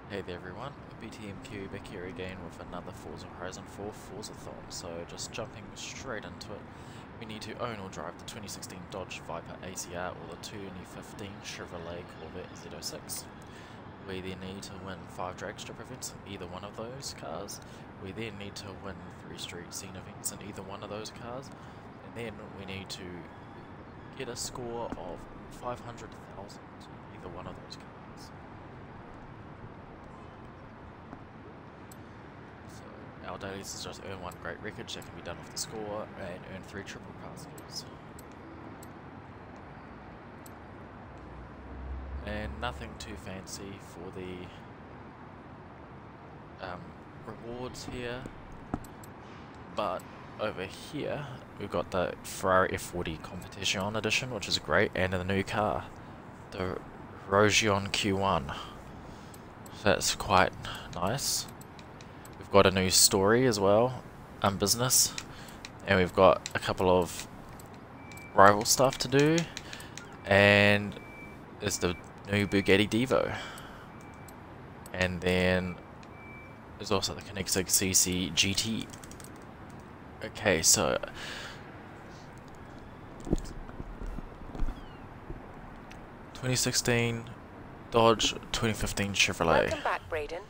Hey there everyone, BTM-Kiwi back here again with another Forza Horizon 4 ForzaThon. So just jumping straight into it, we need to own or drive the 2016 Dodge Viper ACR or the 2015 Chevrolet Corvette Z06. We then need to win 5 drag strip events in either one of those cars. We then need to win 3 street scene events in either one of those cars. And then we need to get a score of 500,000 in either one of those cars. Our dailies is just earn 1 great wreckage that can be done with the score and earn 3 triple car scores. And nothing too fancy for the rewards here, but over here we've got the Ferrari F40 Competition Edition, which is great, and the new car, the Rogion Q1. So that's quite nice. We've got a new story as well, business, and we've got a couple of rival stuff to do, and there's the new Bugatti Devo, and then there's also the Koenigsegg CC GT. Okay, so 2016 Dodge, 2015 Chevrolet. Welcome back, Braden.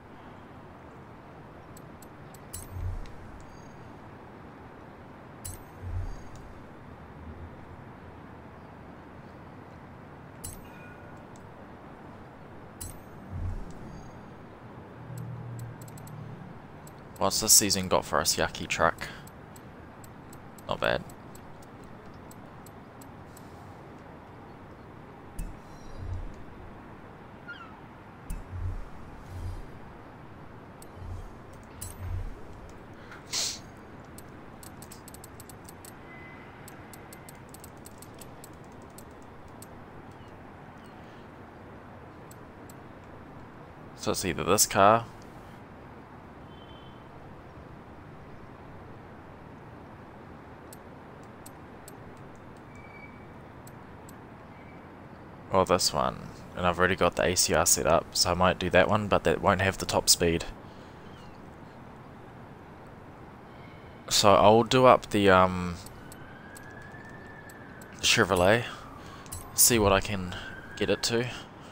What's this season got for us? Yucky truck. Not bad. So it's either this car or this one, and I've already got the ACR set up, so I might do that one, but that won't have the top speed. So I'll do up the Chevrolet, see what I can get it to.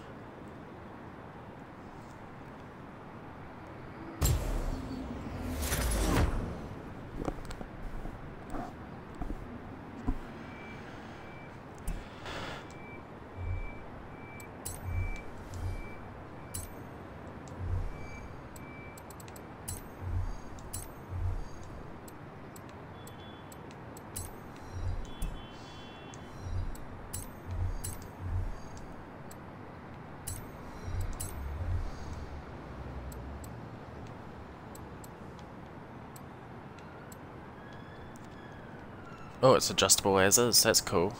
Oh, it's adjustable as is, that's cool.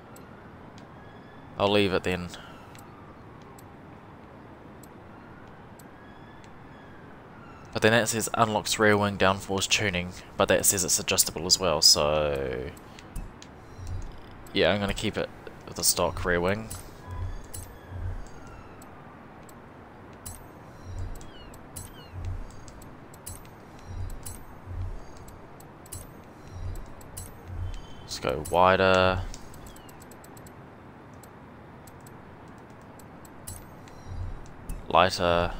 I'll leave it then. But then that says unlocks rear wing downforce tuning, but that says it's adjustable as well, so yeah, I'm gonna keep it with the stock rear wing. Let's go wider. Lighter.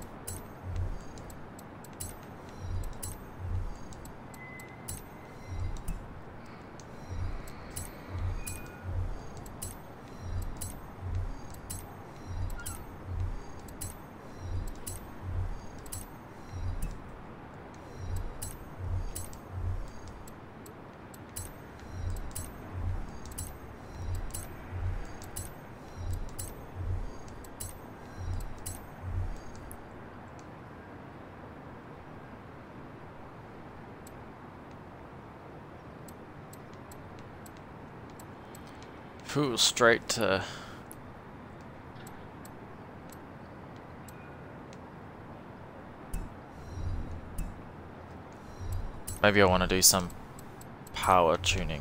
Ooh, straight to maybe I want to do some power tuning.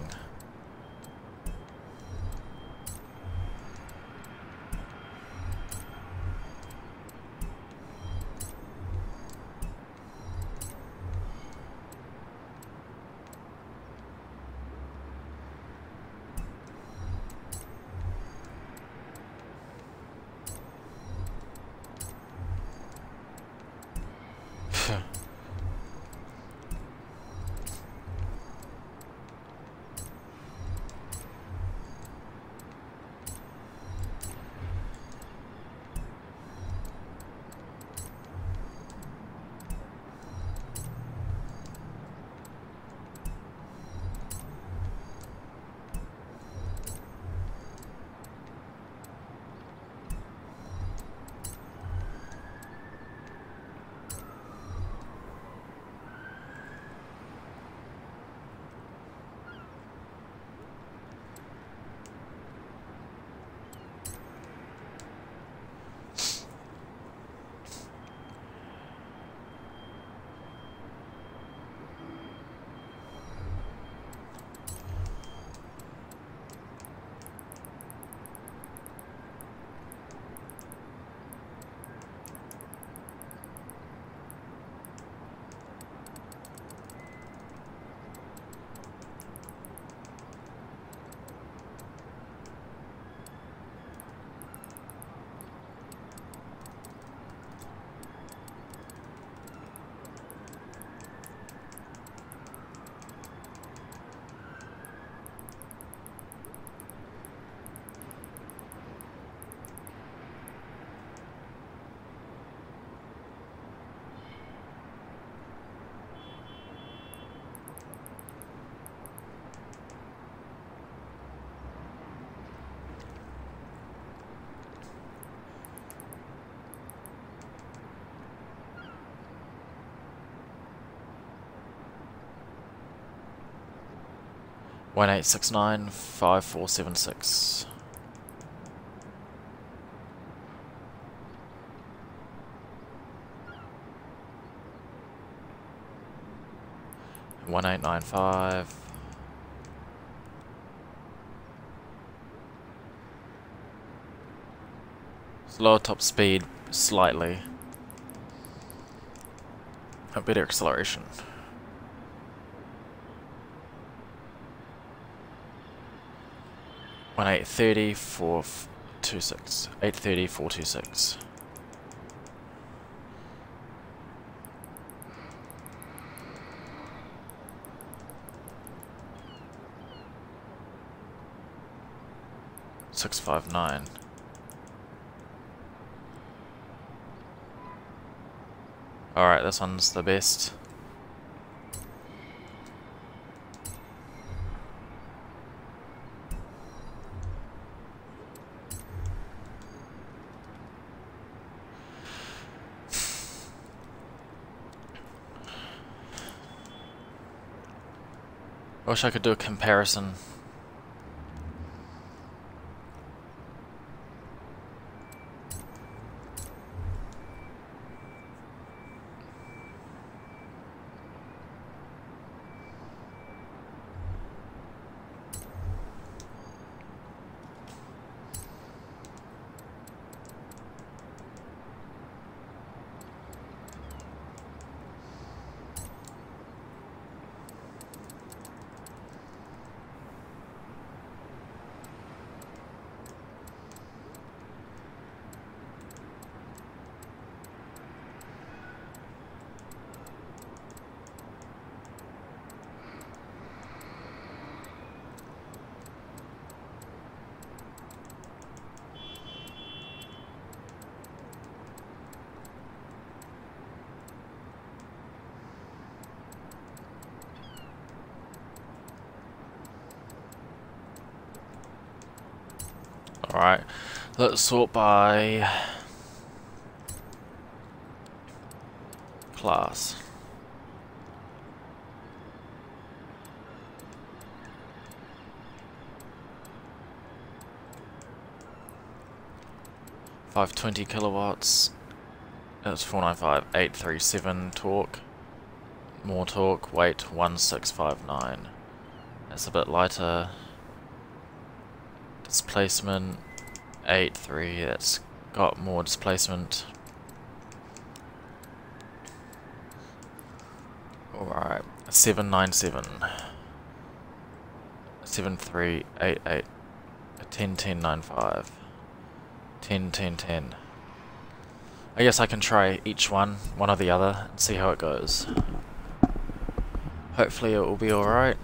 18695476. And 1895. Lower top speed slightly. A better acceleration. 1830 426. 830 426. $659. Alright, this one's the best. I wish I could do a comparison. Alright, let's sort by class. $520 kilowatts. That's 495, 837 torque. More torque, weight 1659. That's a bit lighter. Displacement 83, that's got more displacement. Alright, 797, 7388, 101095, 101010. I guess I can try each one or the other, and see how it goes. Hopefully it will be alright.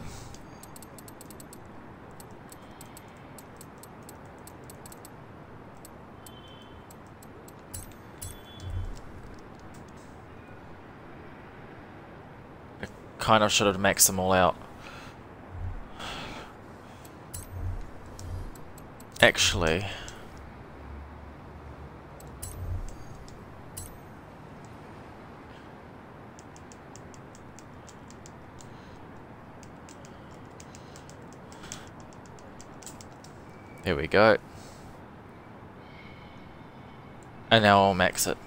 I kind of should have maxed them all out. Actually, there we go. And now I'll max it.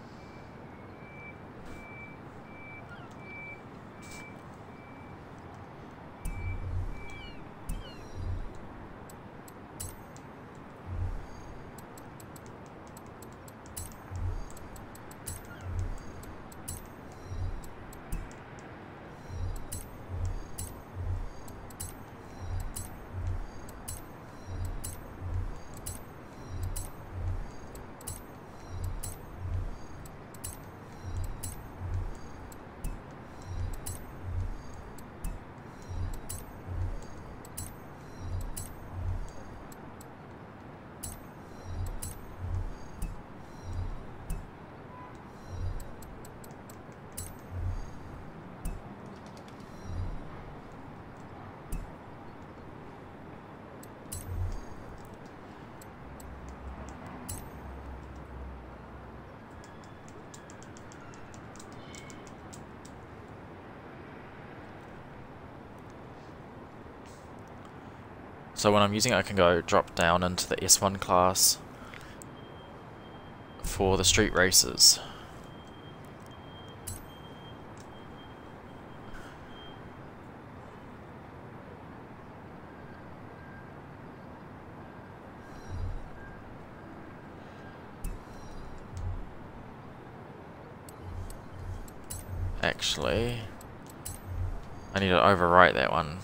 So when I'm using it, I can go drop down into the S1 class for the street races. Actually, I need to overwrite that one.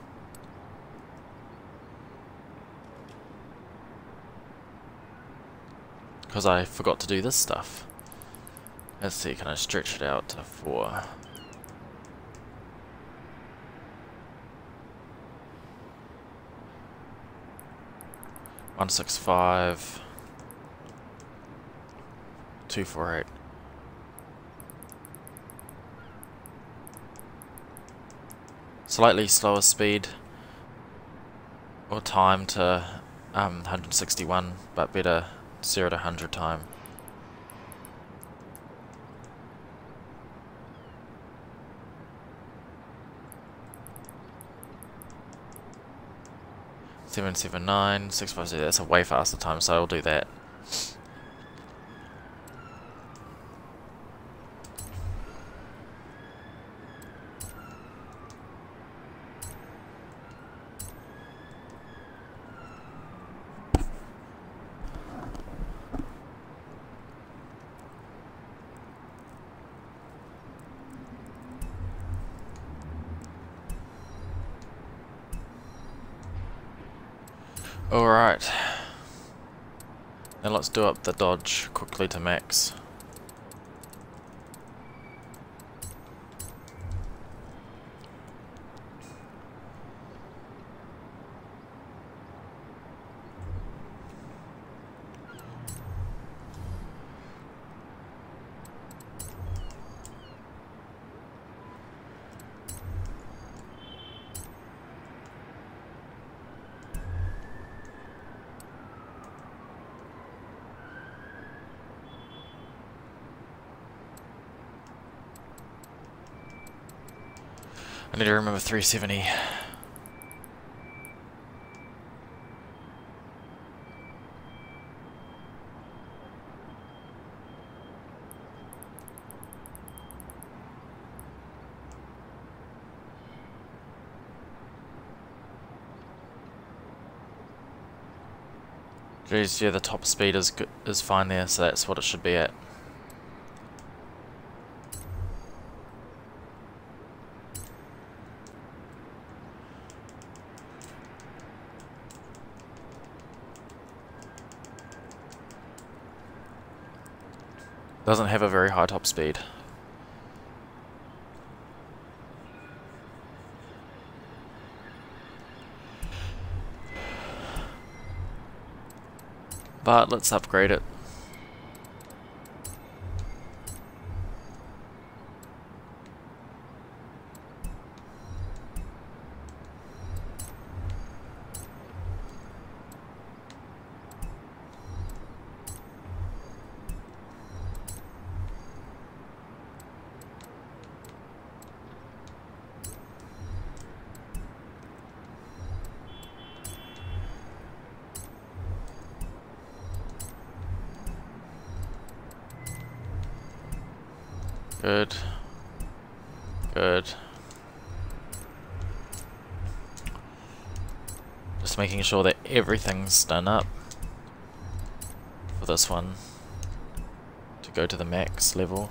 Because I forgot to do this stuff. Let's see, can I stretch it out to 4? One 6.5 2.48. Slightly slower speed or time to 161, but better 0 to 100 time. Seven 7.9 6.50. That's a way faster time, so I'll do that. Alright, now let's do up the dodge quickly to max. I need to remember 370. Jeez, yeah, the top speed is good, is fine there, so that's what it should be at. Doesn't have a very high top speed. But let's upgrade it. Good. Good. Just making sure that everything's done up for this one to go to the max level.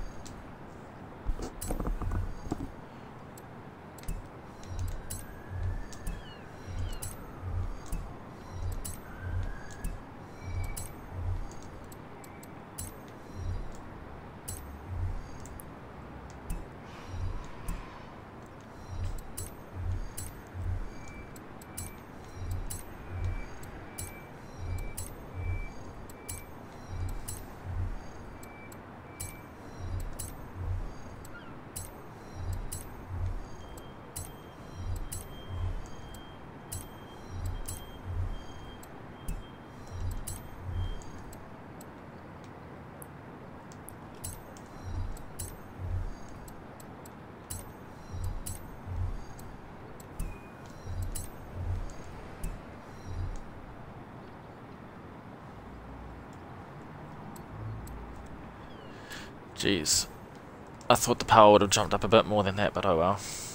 Jeez. I thought the power would have jumped up a bit more than that, but oh well.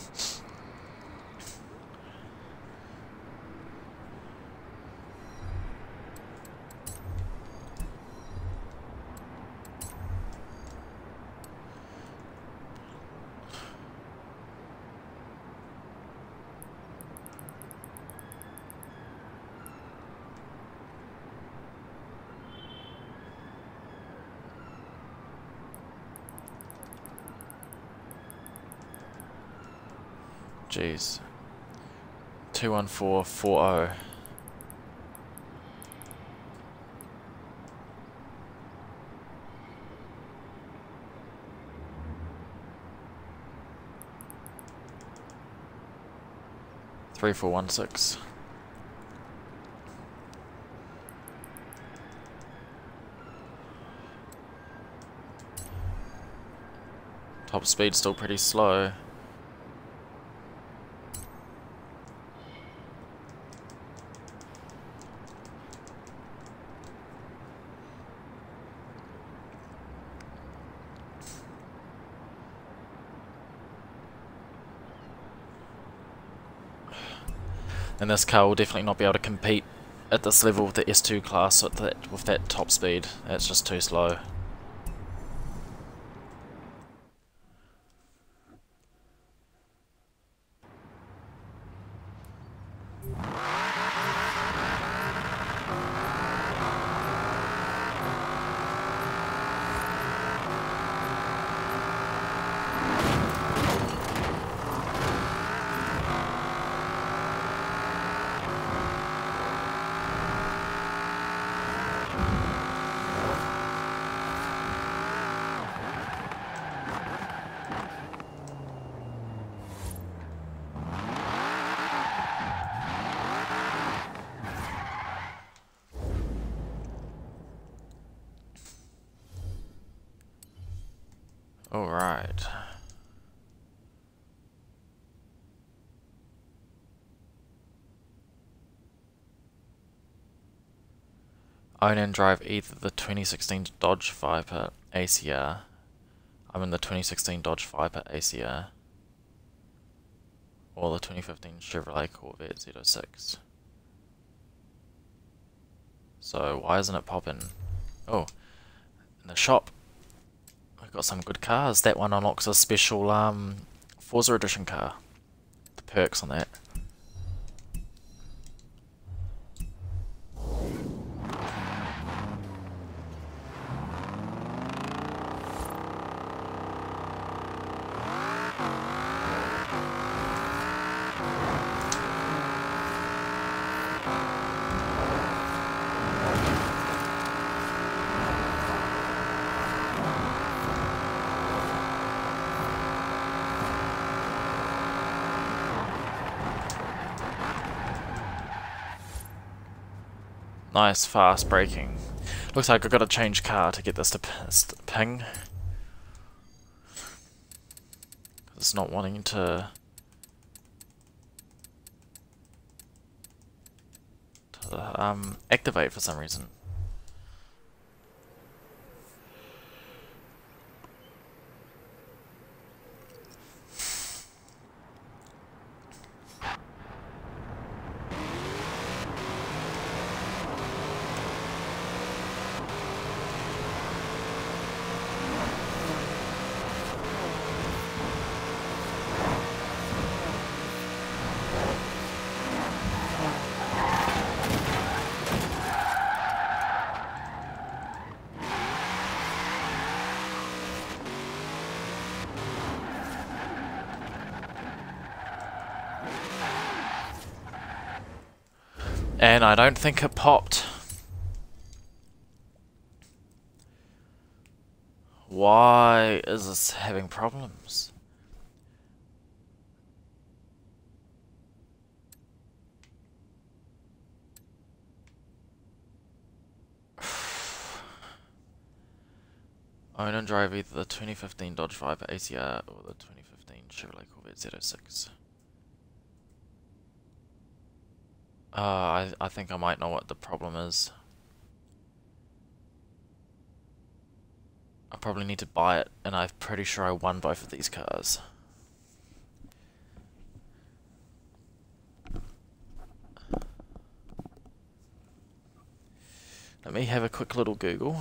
Jeez. 21440. Three, 416. Top speed still pretty slow. And this car will definitely not be able to compete at this level with the S2 class with that top speed. It's just too slow. Alright. Own and drive either the 2016 Dodge Viper ACR. I'm in the 2016 Dodge Viper ACR. Or the 2015 Chevrolet Corvette Z06. So why isn't it popping? Oh, in the shop. We've got some good cars. That one unlocks a special Forza edition car. The perks on that. Nice fast braking. Looks like I've got to change car to get this to ping. It's not wanting to activate for some reason. And I don't think it popped. Why is this having problems? Own and drive either the 2015 Dodge Viper ACR or the 2015 Chevrolet Corvette Z06. I think I might know what the problem is. I probably need to buy it, and I'm pretty sure I won both of these cars. Let me have a quick little Google.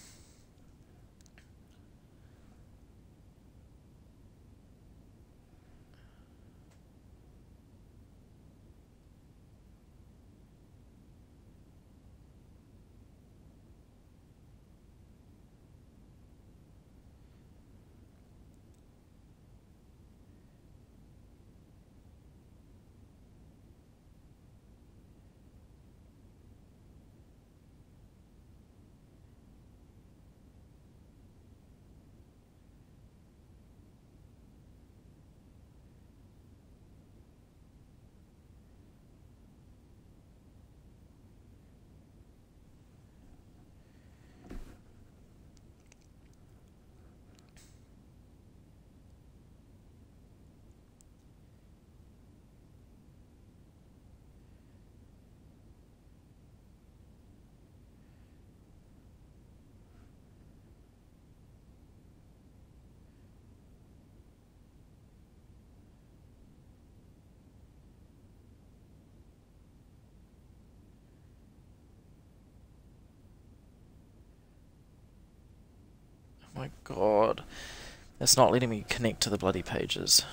Oh my god. It's not letting me connect to the bloody pages.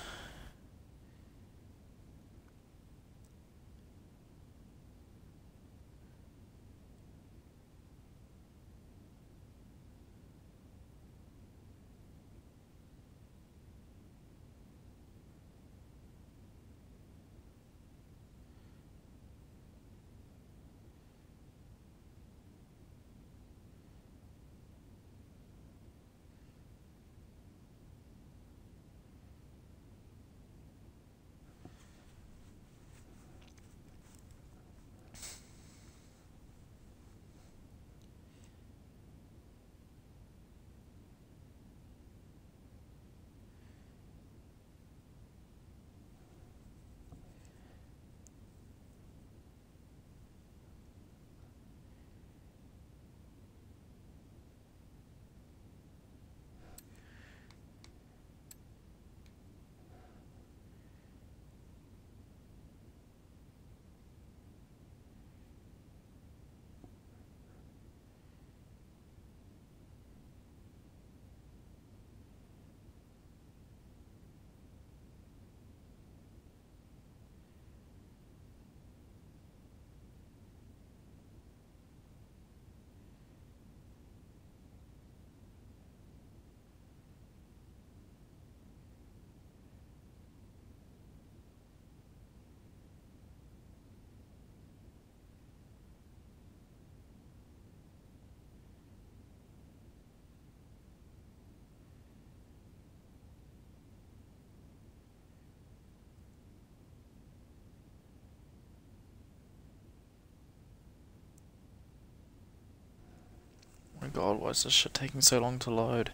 god, why is this shit taking so long to load?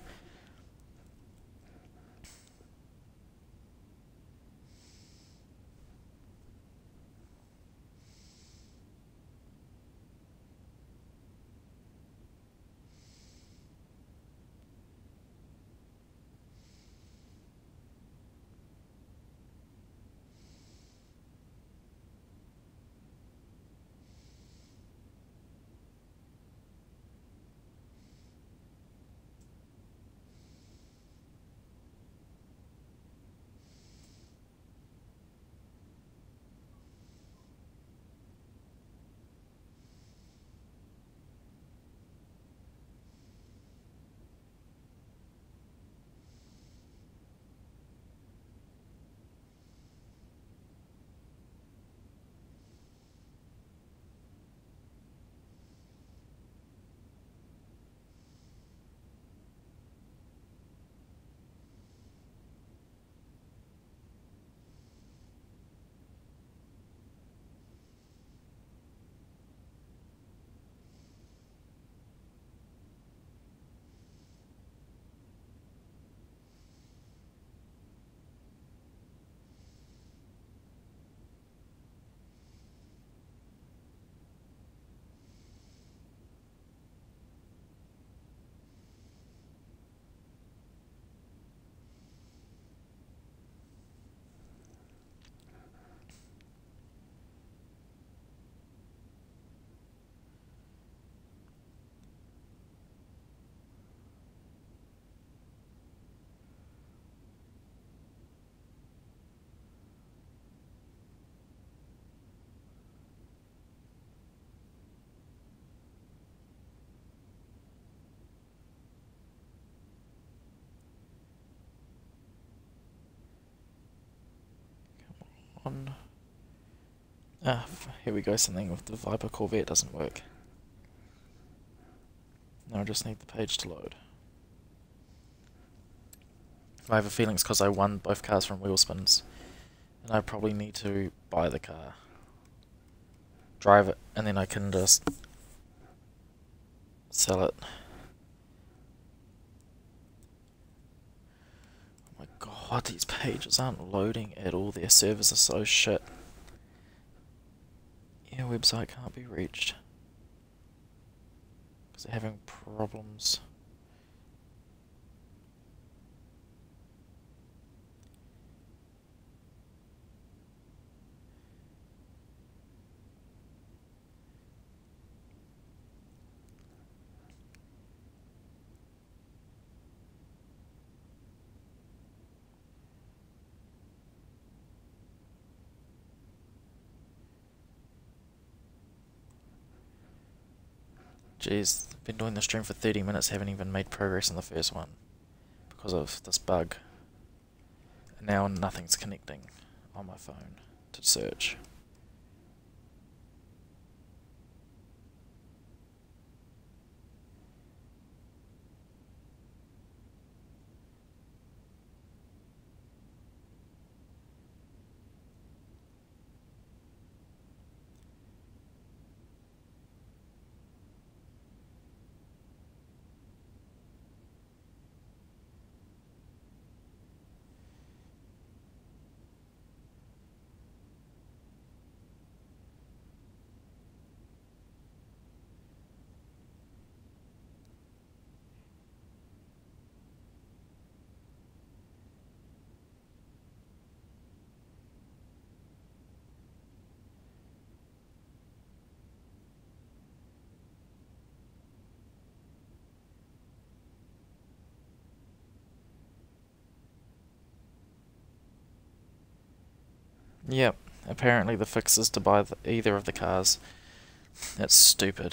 On. Ah, here we go, something with the Viper Corvette doesn't work. Now I just need the page to load. I have a feeling it's because I won both cars from WheelSpins. And I probably need to buy the car. Drive it, and then I can just sell it. Oh my god, these pages aren't loading at all. Their servers are so shit. Yeah, website can't be reached. Because they're having problems. Jeez, I've been doing the stream for 30 minutes, haven't even made progress on the first one. Because of this bug. And now nothing's connecting on my phone to search. Yep, apparently the fix is to buy either of the cars. That's stupid.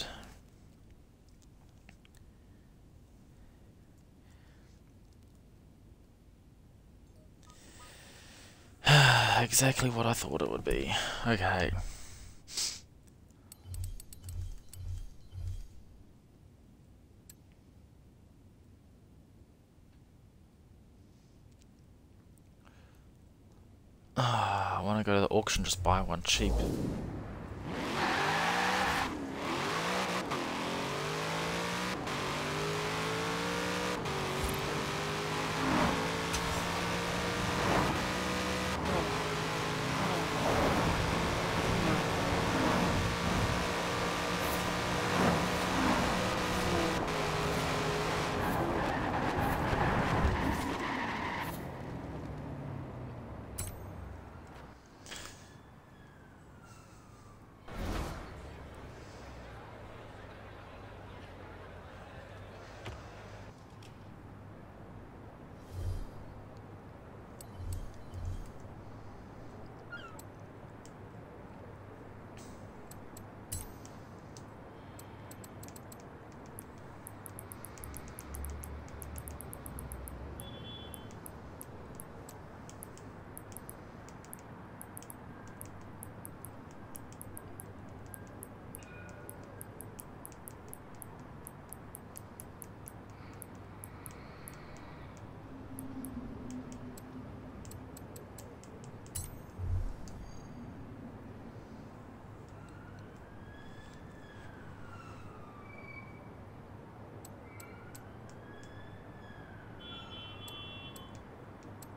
Exactly what I thought it would be. Okay. I want to go to the auction, just buy one cheap.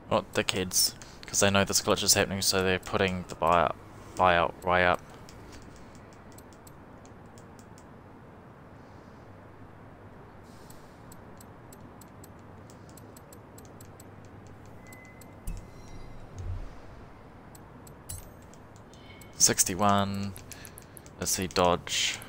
Well, the kids, because they know this glitch is happening, so they're putting the buyout way up. $61. Let's see, Dodge.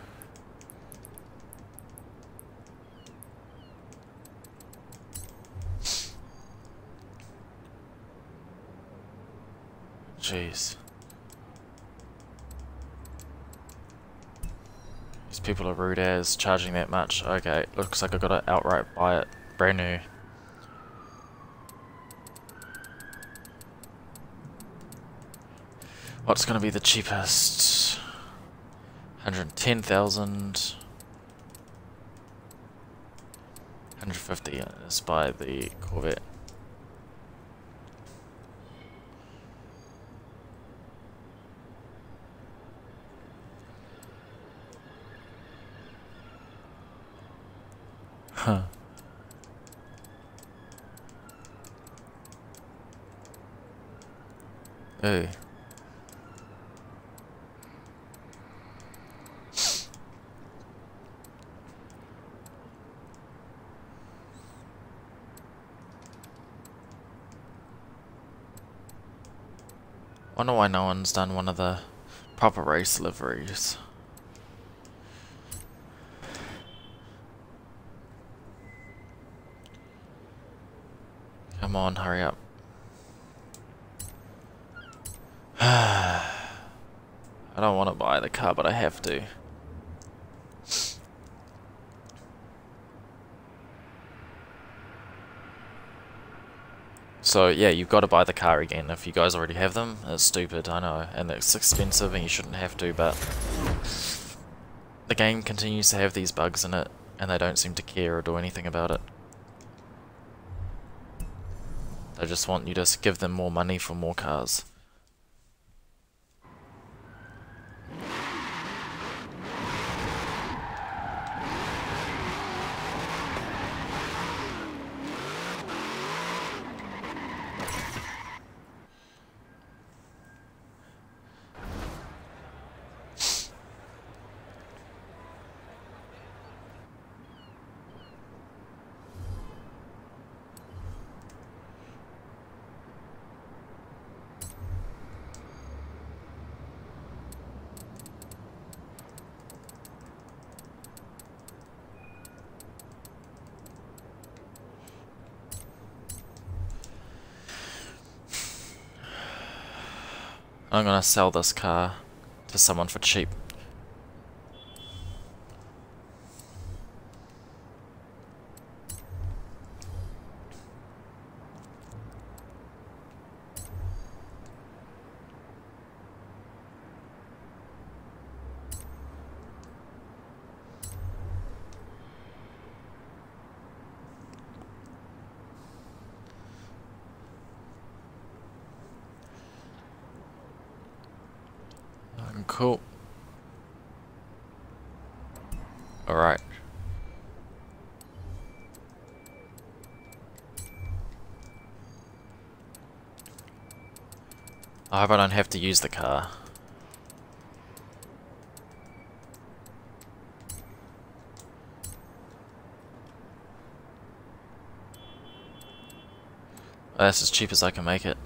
Jeez. These people are rude as, charging that much. Okay, looks like I gotta outright buy it. Brand new. What's gonna be the cheapest? 110,000. 150. Let's buy the Corvette. Huh. Hey. Wonder why no one's done one of the proper race liveries. Come on, hurry up. I don't want to buy the car, but I have to. So yeah, you've got to buy the car again if you guys already have them. It's stupid, I know, and it's expensive and you shouldn't have to, but the game continues to have these bugs in it and they don't seem to care or do anything about it. They just want you to give them more money for more cars. I'm gonna sell this car to someone for cheap. Cool. Alright. I hope I don't have to use the car. That's as cheap as I can make it.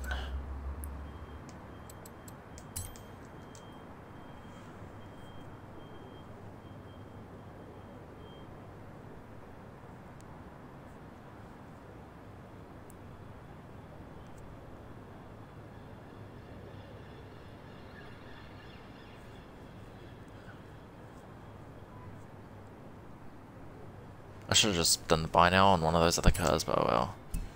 I should have just done the buy now on one of those other cars, but oh well.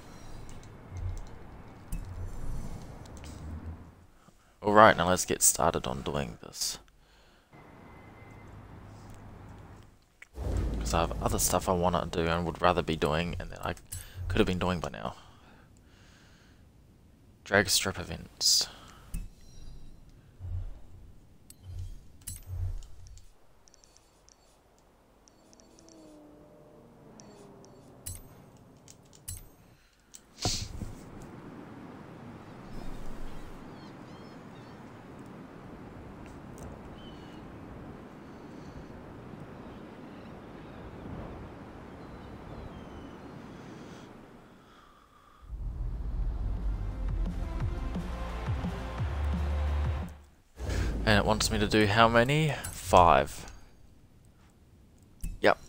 Alright, now let's get started on doing this. Because I have other stuff I want to do and would rather be doing, and that I could have been doing by now. Drag strip events. And it wants me to do how many? 5. Yep.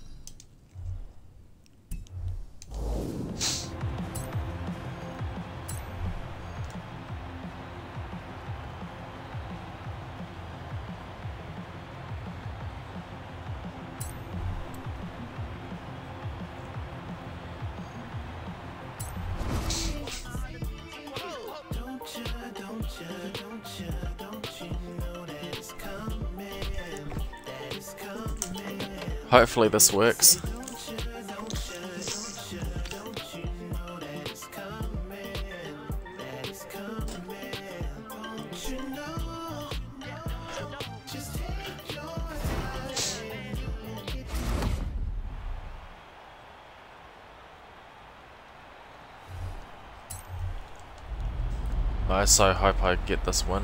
Hopefully this works. I so hope I get this win.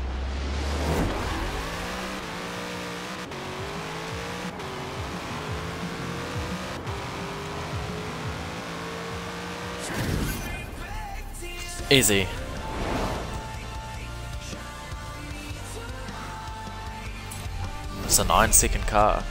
Easy. It's a 9-second car.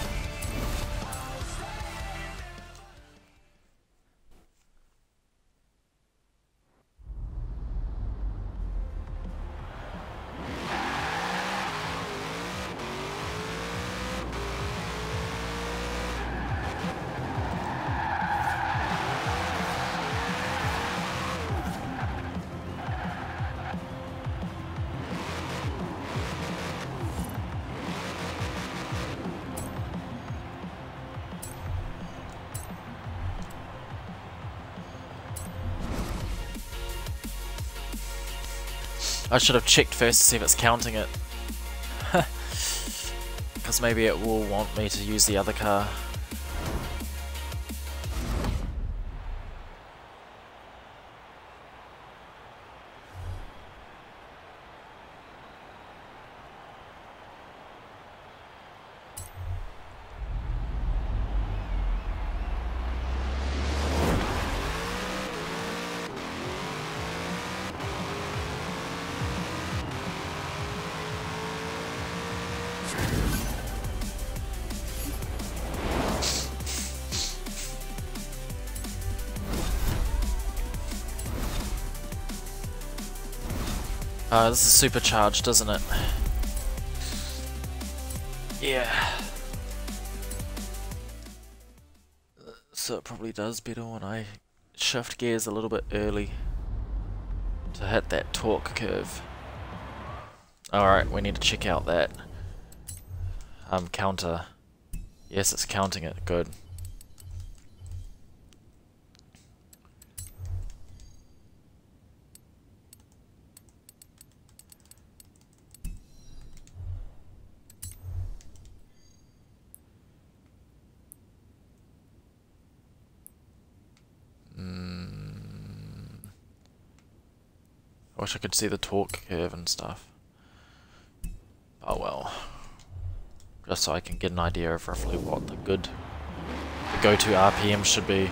I should have checked first to see if it's counting it. Because maybe it will want me to use the other car. This is supercharged, isn't it? Yeah. So it probably does better when I shift gears a little bit early to hit that torque curve. Alright, we need to check out that counter. Yes, it's counting it. Good. I wish I could see the torque curve and stuff. Oh well. Just so I can get an idea of roughly what the go-to RPM should be.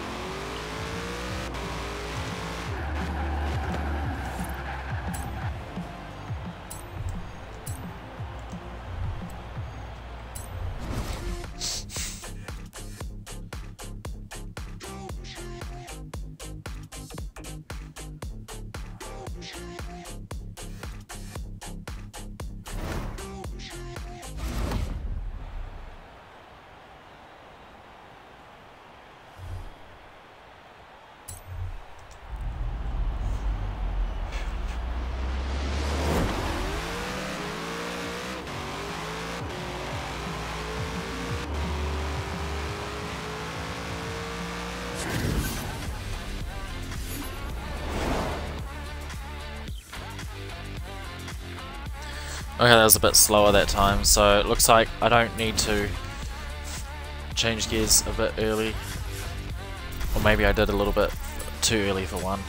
Okay, that was a bit slower that time, so it looks like I don't need to change gears a bit early. Or maybe I did a little bit too early for one.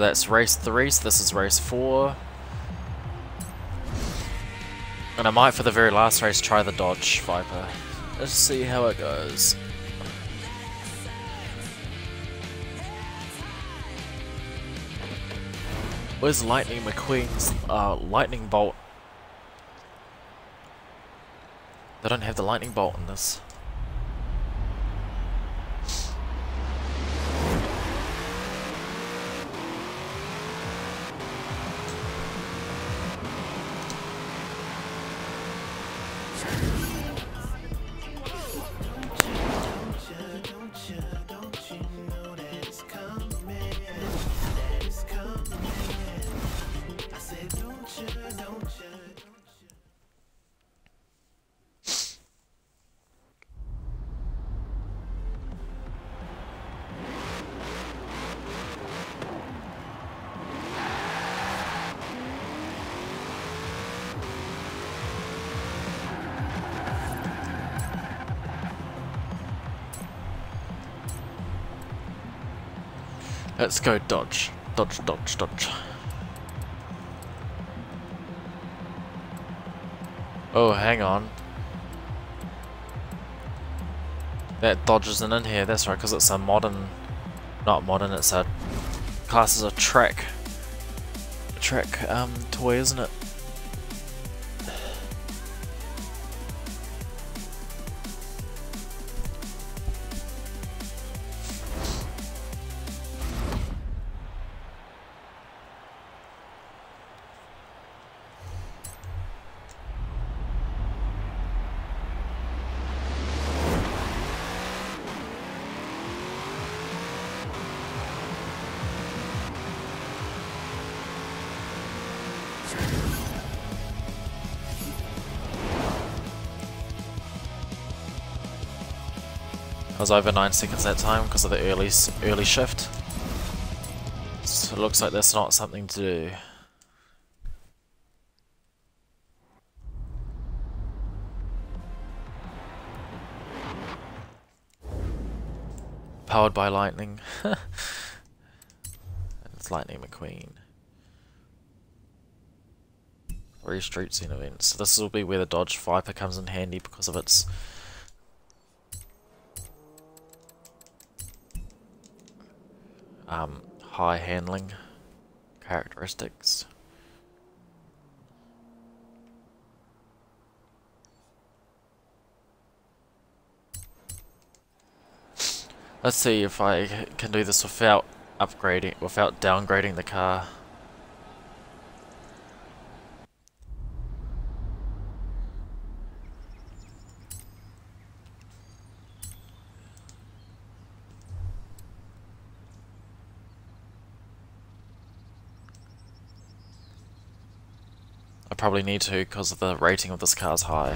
That's race 3, so this is race 4. And I might, for the very last race, try the Dodge Viper. Let's see how it goes. Where's Lightning McQueen's lightning bolt? They don't have the lightning bolt in this. Let's go dodge. Dodge, dodge, dodge. Oh, hang on. That dodge isn't in here, that's right, because it's a modern... Not modern, it's a... class as a track toy, isn't it? I was over 9 seconds that time because of the early shift. So it looks like that's not something to do. Powered by lightning. It's Lightning McQueen. 3 street scene events. So this will be where the Dodge Viper comes in handy because of its high handling characteristics. Let's see if I can do this without downgrading the car. I probably need to because of the rating of this car's high.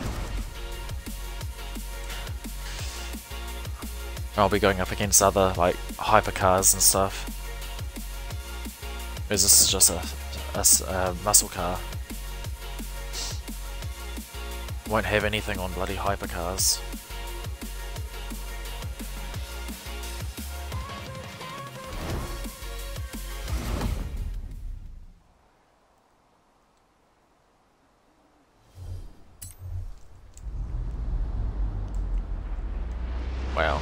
I'll be going up against other like hypercars and stuff. Whereas this is just a muscle car. Won't have anything on bloody hypercars. Wow.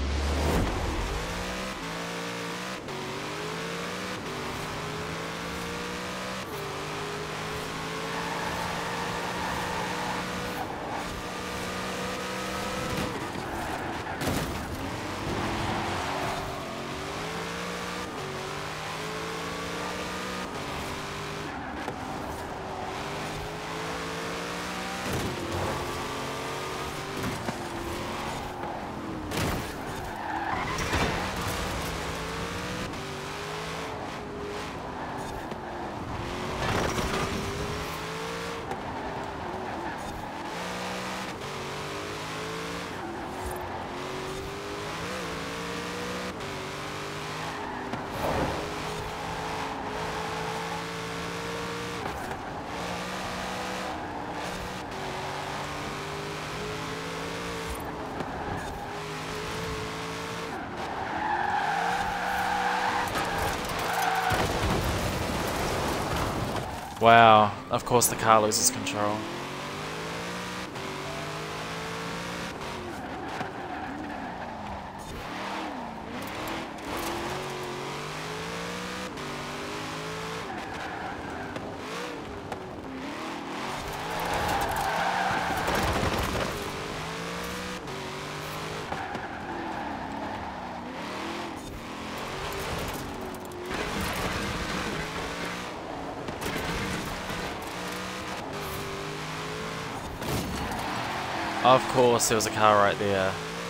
Wow, of course the car loses control. Of course, there was a car right there.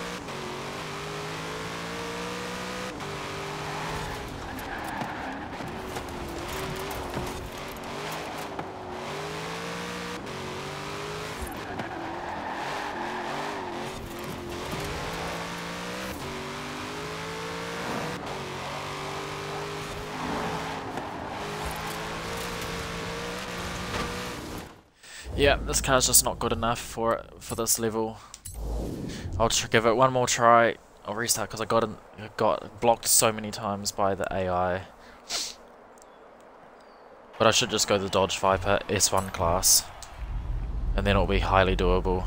Yeah, this car's just not good enough for this level. I'll give it one more try. I'll restart because I got blocked so many times by the AI. But I should just go the Dodge Viper S1 class, and then it'll be highly doable.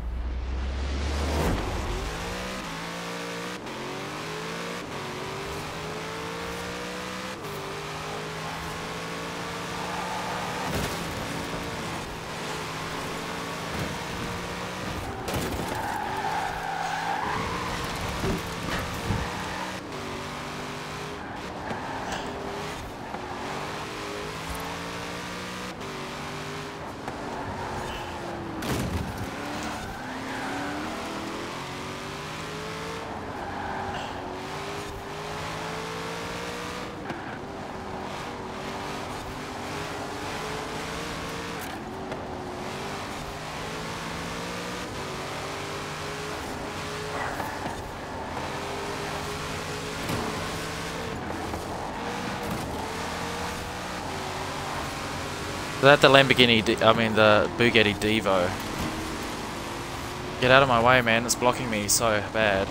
That the the Bugatti Devo. Get out of my way, man, it's blocking me so bad.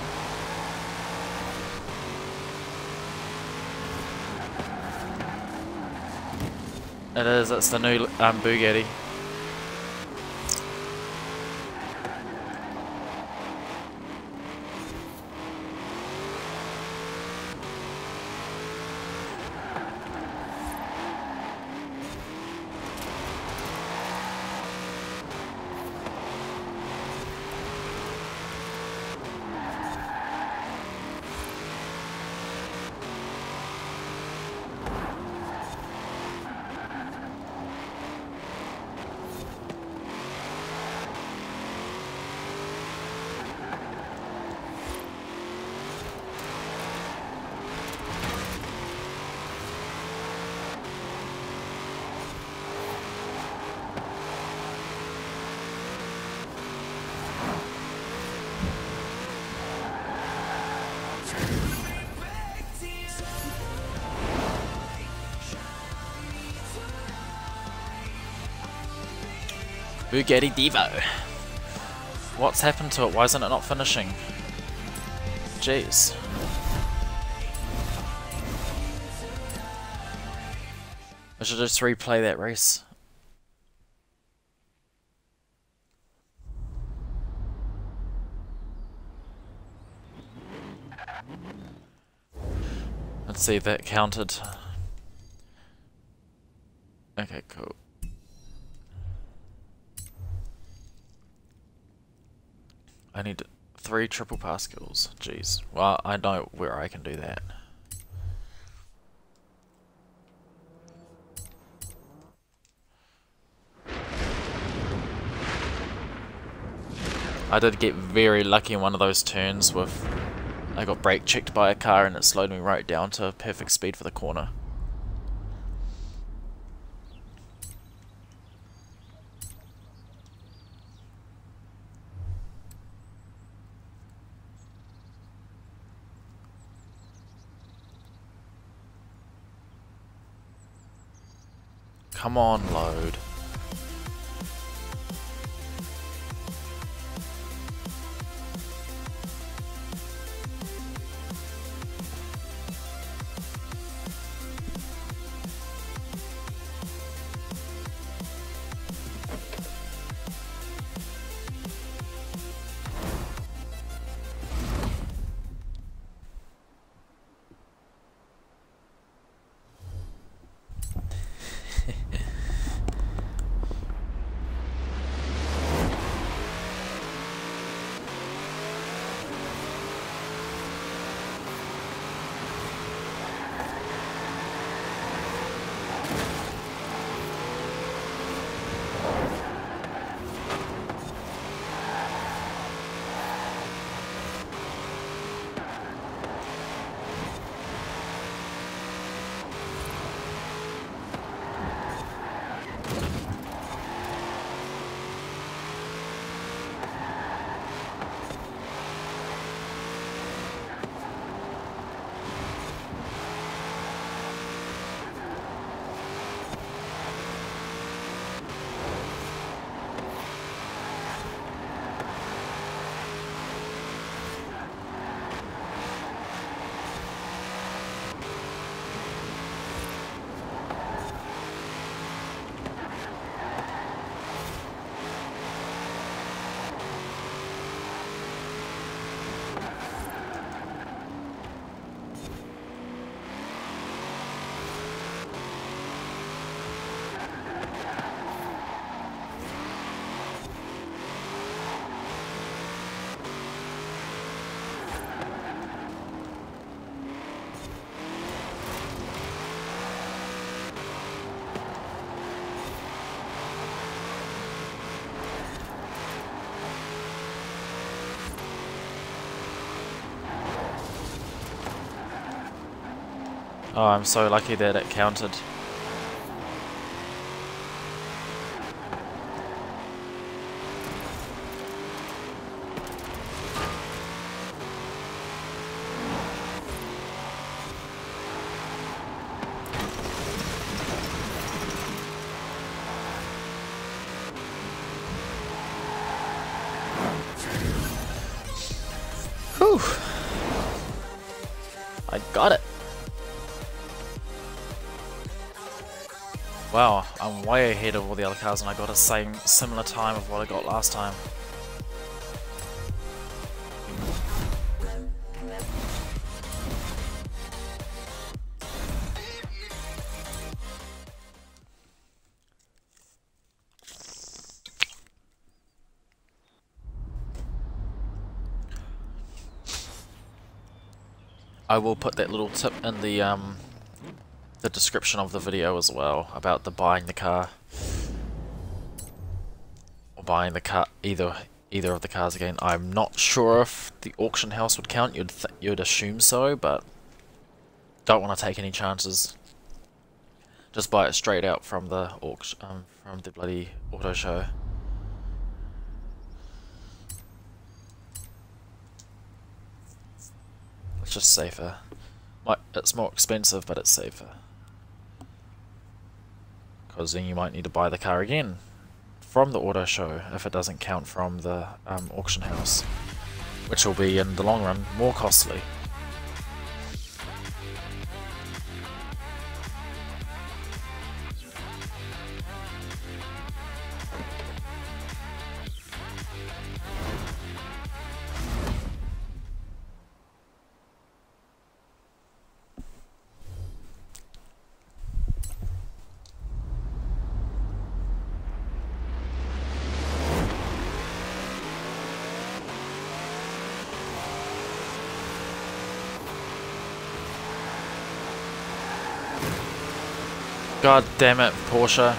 It is, it's the new Bugatti. Bugatti Devo. What's happened to it? Why isn't it not finishing? Jeez. I should just replay that race. Let's see if that counted. Okay, cool. I need 3 triple pass kills. Jeez. Well, I know where I can do that. I did get very lucky in one of those turns with... I got brake checked by a car and it slowed me right down to perfect speed for the corner. Come on, load. Oh, I'm so lucky that it counted. Whew. I got it. Wow, I'm way ahead of all the other cars and I got a similar time of what I got last time. I will put that little tip in the description of the video as well about the buying the car or buying the car either of the cars again. I'm not sure if the auction house would count. You'd assume so, but don't want to take any chances. Just buy it straight out from the auction, from the bloody AutoShow. It's just safer. It's more expensive, but it's safer. Because then you might need to buy the car again from the AutoShow if it doesn't count from the auction house, which will be in the long run more costly. God damn it, Porsche.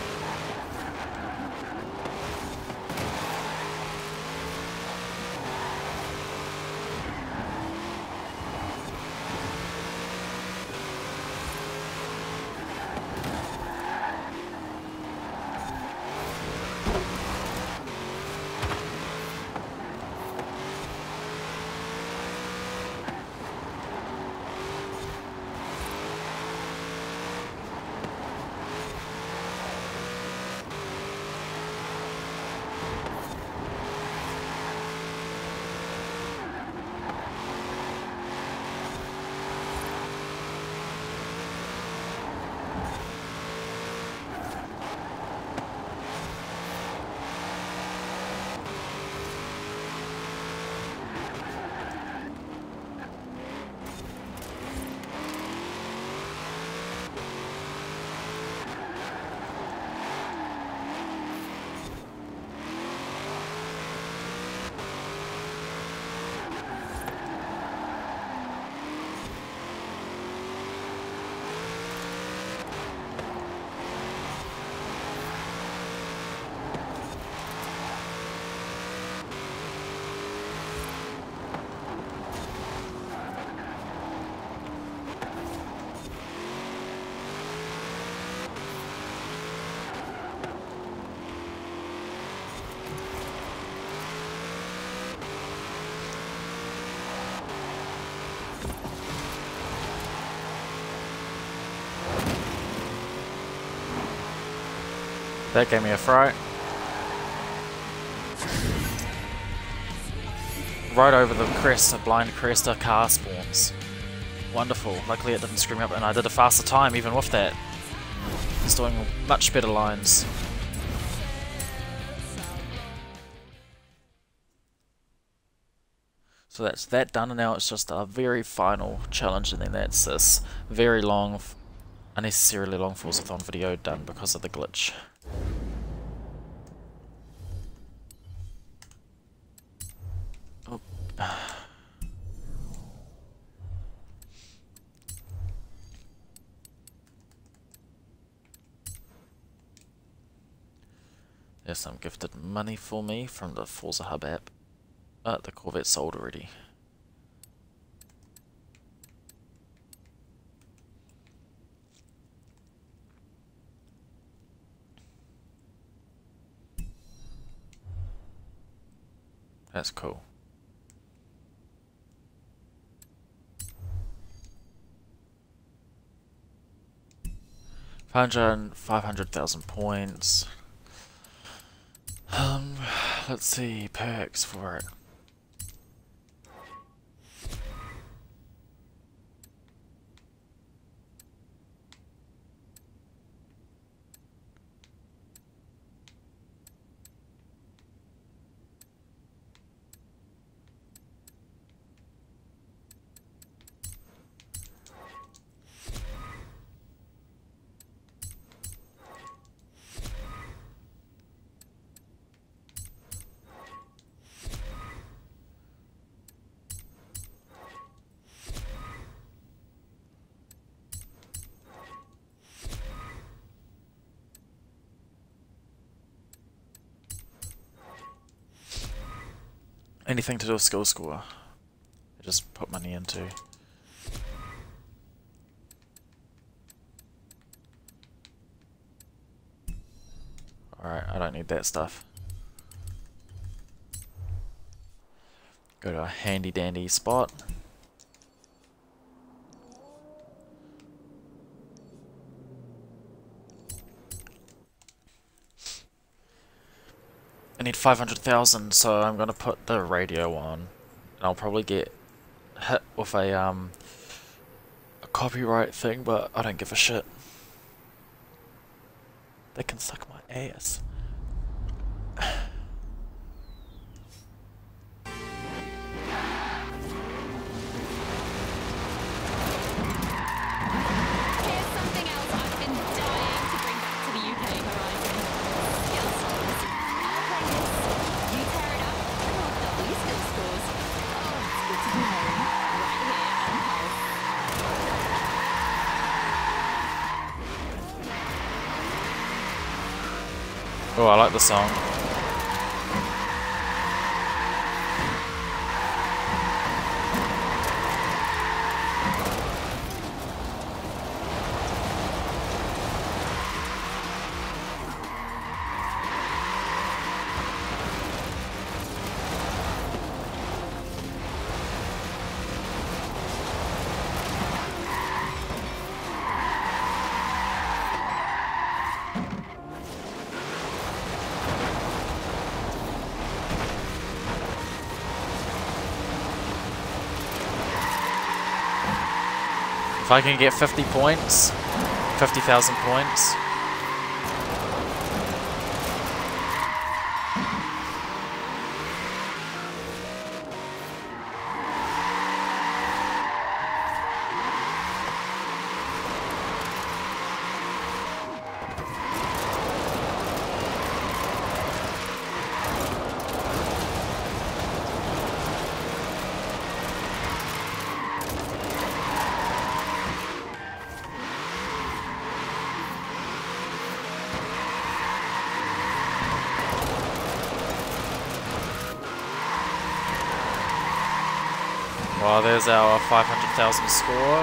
That gave me a fright. Right over the crest, a blind crest, a car spawns. Wonderful. Luckily it didn't screw me up and I did a faster time even with that. It's doing much better lines. So that's that done, and now it's just a very final challenge, and then that's this very long, unnecessarily long ForzaThon video done because of the glitch. Oh. There's some gifted money for me from the Forza Hub app. The Corvette sold already. That's cool. 500,000 points. Let's see, perks for it. Anything to do with skill score, I just put money into. Alright, I don't need that stuff. Go to a handy dandy spot. I need 500,000, so I'm gonna put the radio on, and I'll probably get hit with a copyright thing, but I don't give a shit. They can suck my ass. Oh, I like the song. If I can get 50 points, 50,000 points. Well, there's our 500,000 score.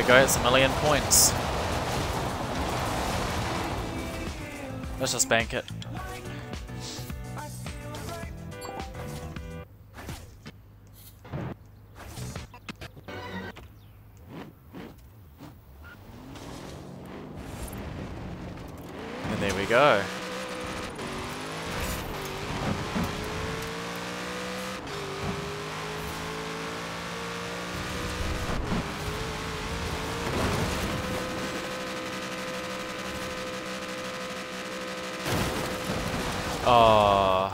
go, it's 1,000,000 points. Let's just bank it. And there we go. Oh.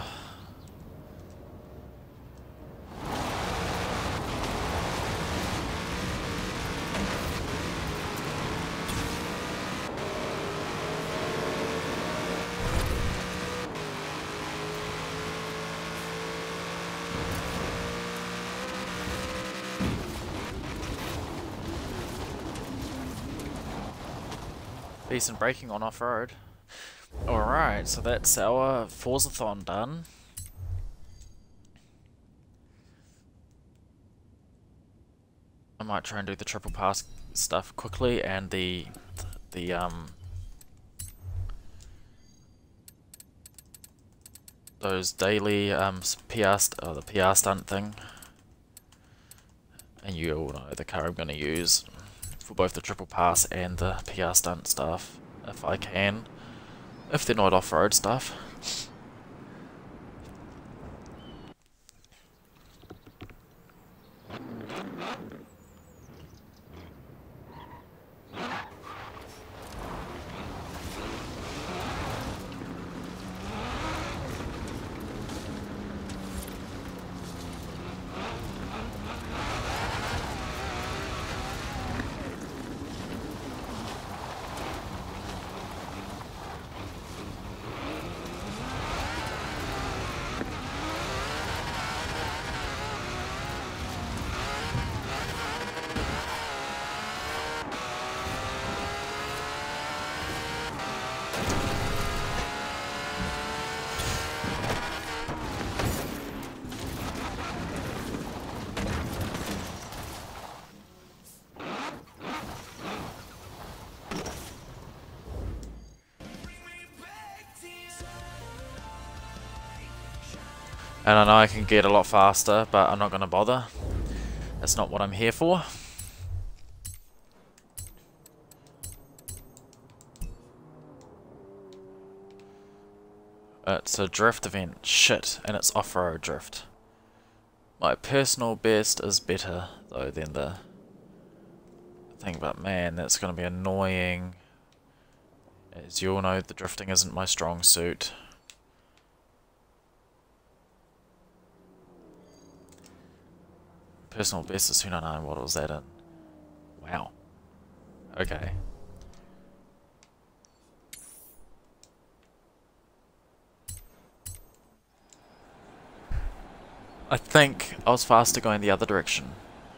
Decent braking on off-road. Alright, so that's our ForzaThon done. I might try and do the triple pass stuff quickly and those daily the PR stunt thing. And you all know the car I'm going to use for both the triple pass and the PR stunt stuff, if I can. If they're not off-road stuff. And I know I can get a lot faster, but I'm not going to bother. That's not what I'm here for. It's a drift event. Shit, and it's off-road drift. My personal best is better, though, than the thing, but man, that's going to be annoying. As you all know, the drifting isn't my strong suit. Personal best is 299. What was that in? Wow. Okay. I think I was faster going the other direction.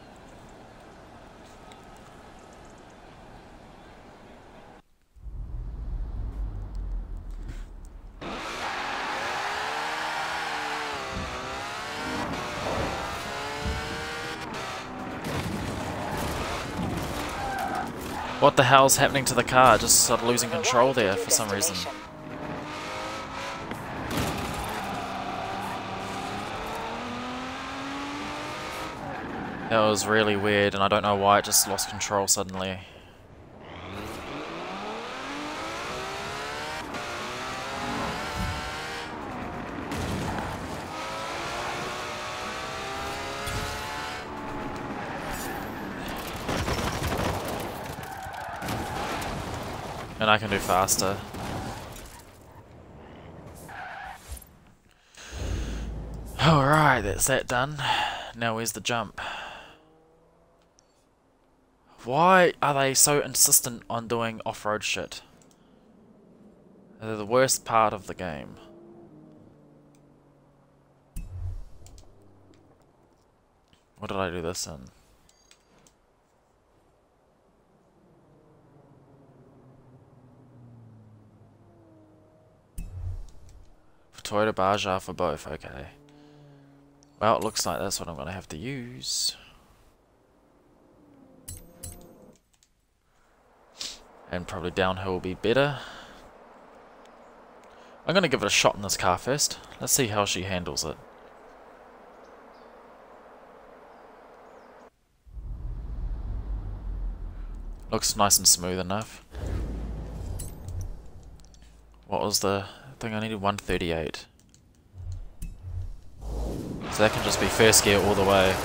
What the hell's happening to the car? Just started losing control there for some reason. That was really weird, and I don't know why it just lost control suddenly. And I can do faster. Alright, that's that done. Now where's the jump? Why are they so insistent on doing off-road shit? They're the worst part of the game. What did I do this in? Toyota Baja for both, okay. Well, it looks like that's what I'm going to have to use. And probably downhill will be better. I'm going to give it a shot in this car first. Let's see how she handles it. Looks nice and smooth enough. What was the thing I needed? 138. So that can just be first gear all the way.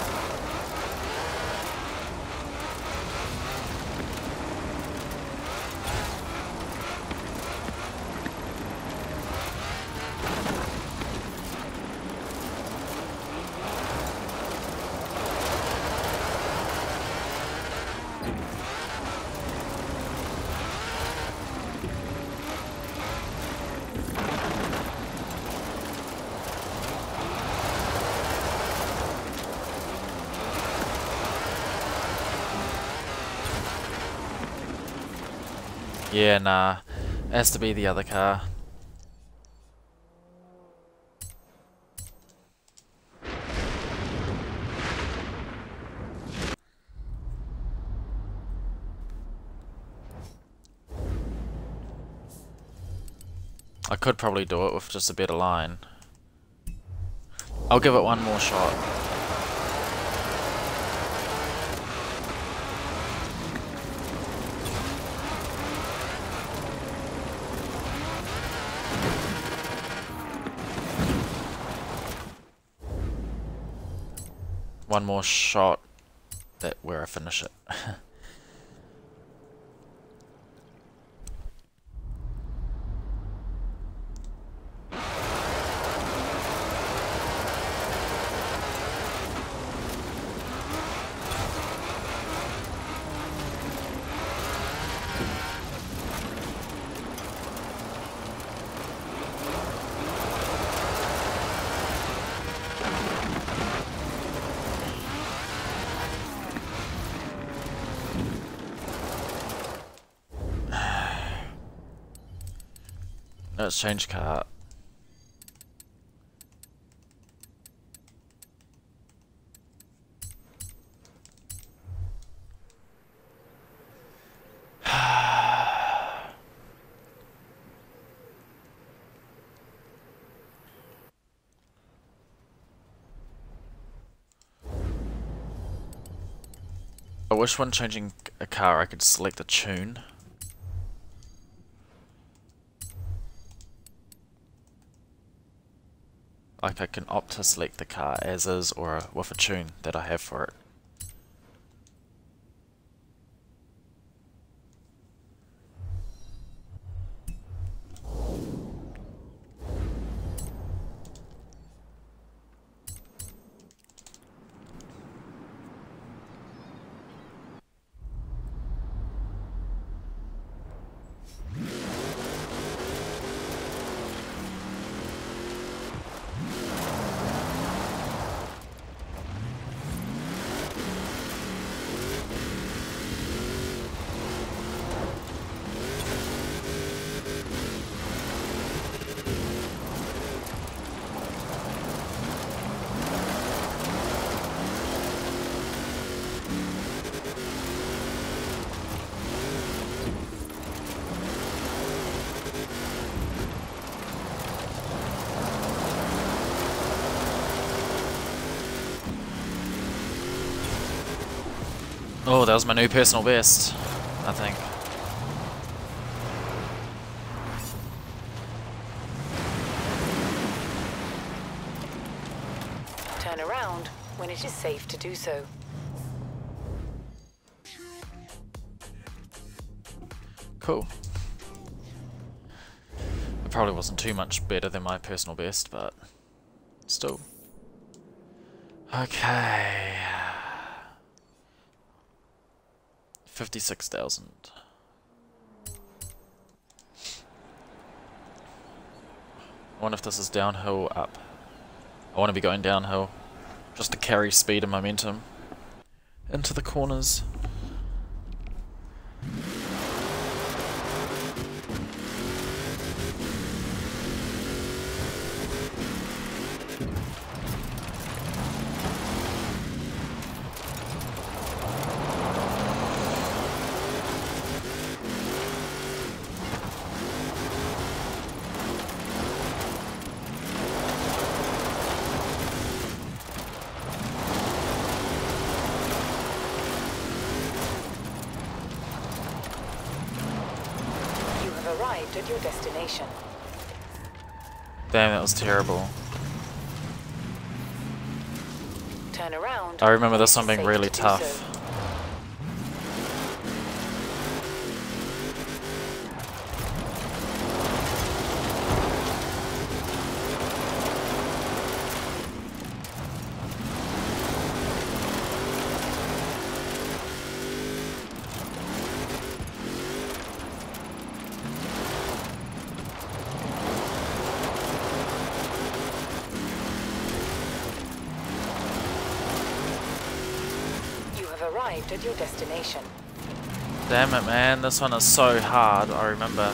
Yeah, nah. It has to be the other car. I could probably do it with just a better line. I'll give it one more shot. One more shot where I finish it. Let's change car. I wish when changing a car I could select a tune. Like I can opt to select the car as is or with a tune that I have for it. Oh, that was my new personal best, I think. Turn around when it is safe to do so. Cool. It probably wasn't too much better than my personal best, but still. Okay. 56,000. I wonder if this is downhill or up. I want to be going downhill, just to carry speed and momentum into the corners. have arrived at your destination. Damn, that was terrible. Turn around. I remember when this it one is being safe really to do tough. so. Arrived at your destination. Damn it, man, this one is so hard, I remember.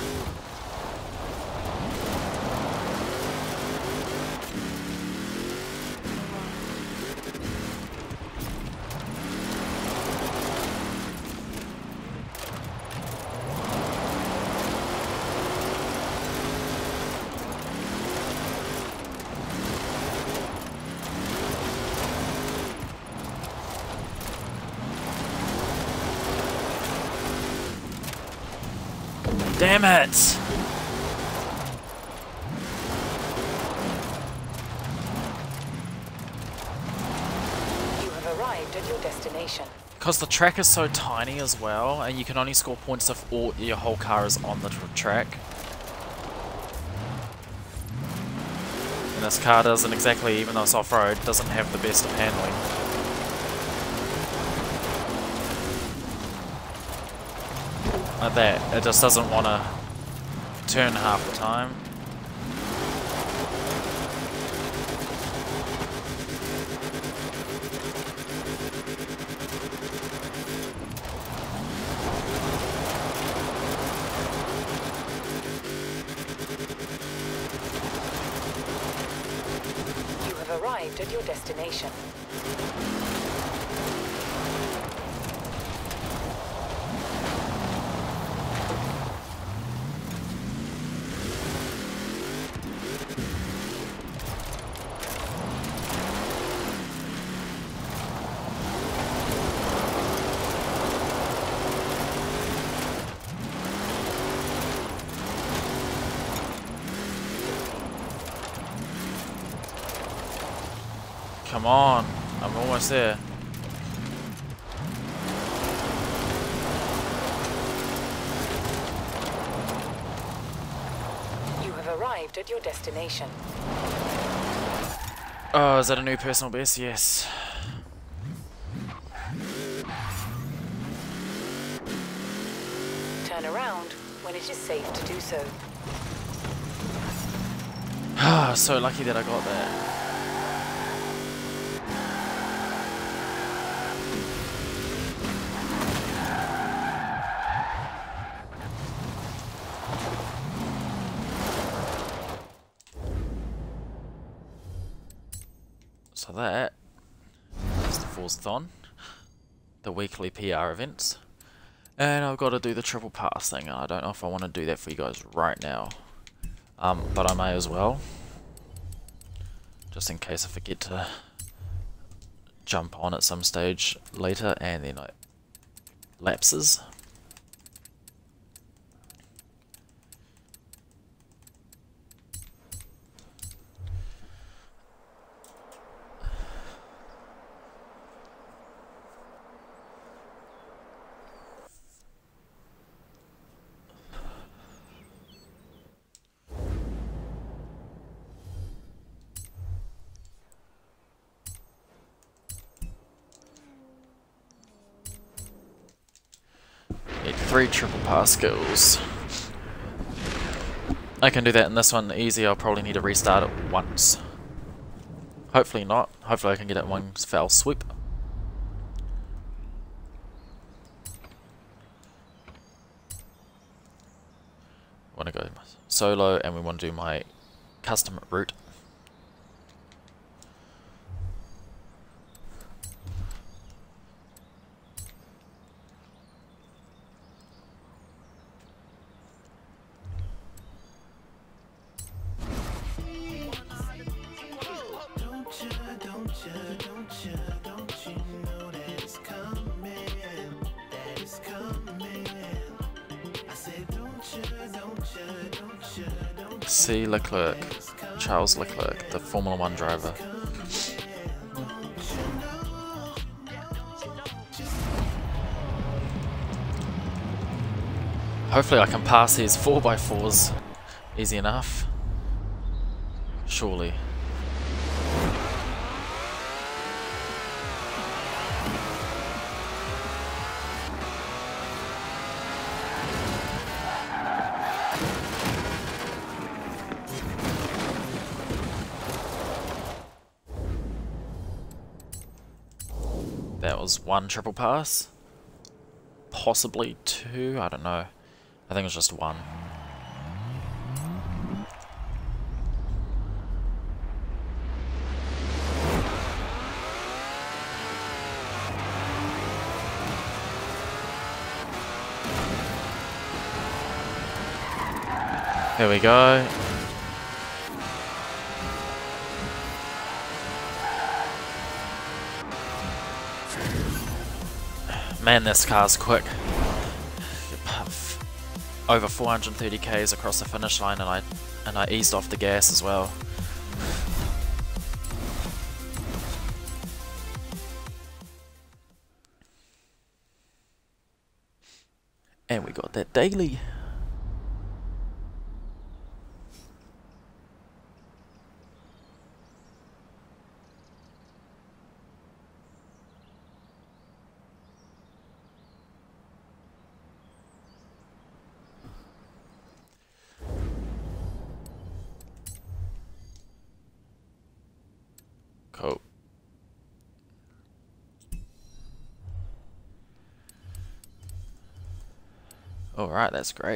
Damn it! You have arrived at your destination. Because the track is so tiny as well, and you can only score points if your whole car is on the track. And this car doesn't exactly, even though it's off-road, doesn't have the best of handling. Like that, it just doesn't want to turn half the time. You have arrived at your destination. Come on, I'm almost there. You have arrived at your destination. Oh, is that a new personal best? Yes. Turn around when it is safe to do so. Ah, so lucky that I got that. So that is the ForzaThon, the weekly PR events, and I've got to do the triple pass thing. I don't know if I want to do that for you guys right now, but I may as well, just in case I forget to jump on at some stage later and then it lapses. Need 3 triple pass skills. I can do that in this one easy. I'll probably need to restart it once. Hopefully not. Hopefully I can get it in one foul swoop. I want to go solo and we want to do my custom route. see Leclerc, Charles Leclerc, the Formula 1 driver. Hopefully I can pass these 4x4s easy enough. Surely. That was one triple pass. Possibly two, I don't know. I think it was just one. Here we go. Man, this car's quick. Over 430 k's across the finish line, and I eased off the gas as well. And we got that daily. Cool. Alright, that's great.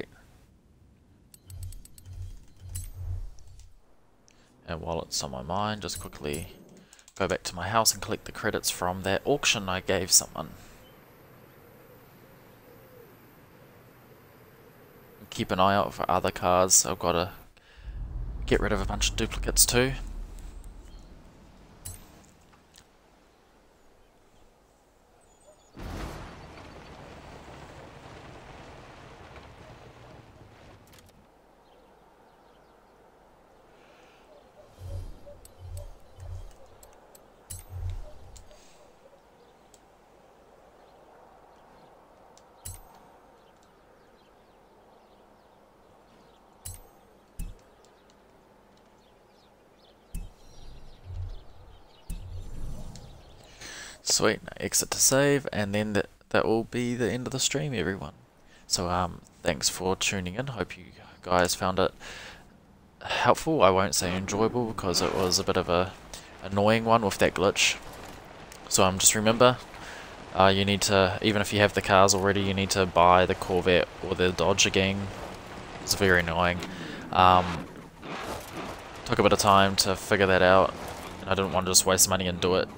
And while it's on my mind, just quickly go back to my house and collect the credits from that auction I gave someone. Keep an eye out for other cars. I've got to get rid of a bunch of duplicates too. Sweet, exit to save, and then that will be the end of the stream, everyone. So thanks for tuning in. Hope you guys found it helpful. I won't say enjoyable because it was a bit of a annoying one with that glitch. So just remember, you need to, even if you have the cars already, you need to buy the Corvette or the Dodge again. It's very annoying. Took a bit of time to figure that out, and I didn't want to just waste money and do it.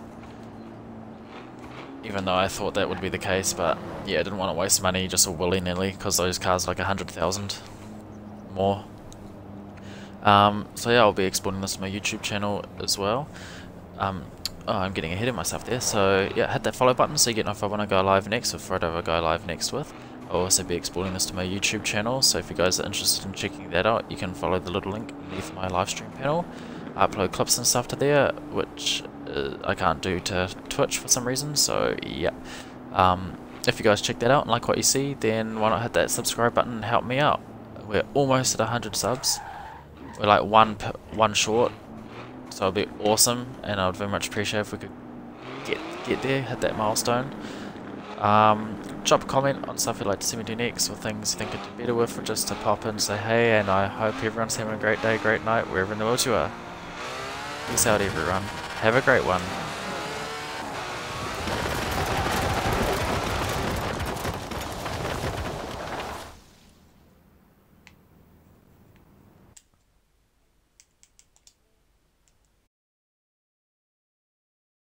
Even though I thought that would be the case, but yeah, I didn't want to waste money just willy-nilly because those cars are like 100,000 more. So yeah, I'll be exporting this to my YouTube channel as well. Oh, I'm getting ahead of myself there. So yeah, hit that follow button so you get notified when I go live next, or whatever I go live next with. I'll also be exporting this to my YouTube channel, so if you guys are interested in checking that out, you can follow the little link beneath my live stream panel. I upload clips and stuff to there, which I can't do to Twitch for some reason, so yeah. If you guys check that out and like what you see, then why not hit that subscribe button and help me out. We're almost at 100 subs. We're like one short, so it'll be awesome, and I would very much appreciate if we could get there, hit that milestone. Drop a comment on stuff you'd like to see me do next, or things you think I could do better with, or just to pop in and say hey, and I hope everyone's having a great day, great night, wherever in the world you are. Peace out everyone. Have a great one.